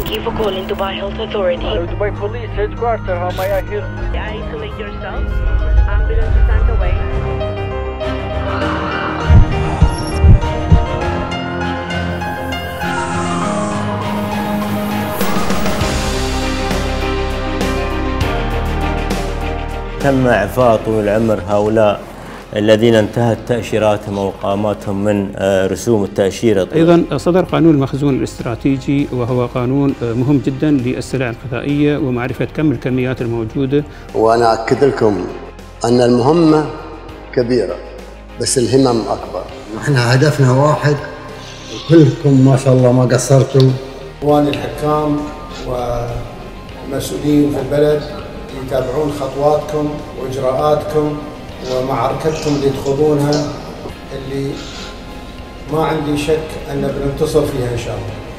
Thank you for calling Dubai Health Authority. Hello, Dubai Police Headquarters. How may I help? Isolate yourself. Ambulance is underway. تم إعفاء طول العمر هؤلاء الذين انتهت تأشيراتهم وإقاماتهم من رسوم التأشيرة. أيضا صدر قانون المخزون الاستراتيجي، وهو قانون مهم جدا للسلع الغذائية ومعرفة كم الكميات الموجودة. وأنا أكد لكم أن المهمة كبيرة بس الهمم أكبر. احنا هدفنا واحد، وكلكم ما شاء الله ما قصرتوا. إخواني الحكام والمسؤولين في البلد يتابعون خطواتكم وإجراءاتكم ومعركتكم اللي تخوضونها، اللي ما عندي شك أن بننتصر فيها إن شاء الله.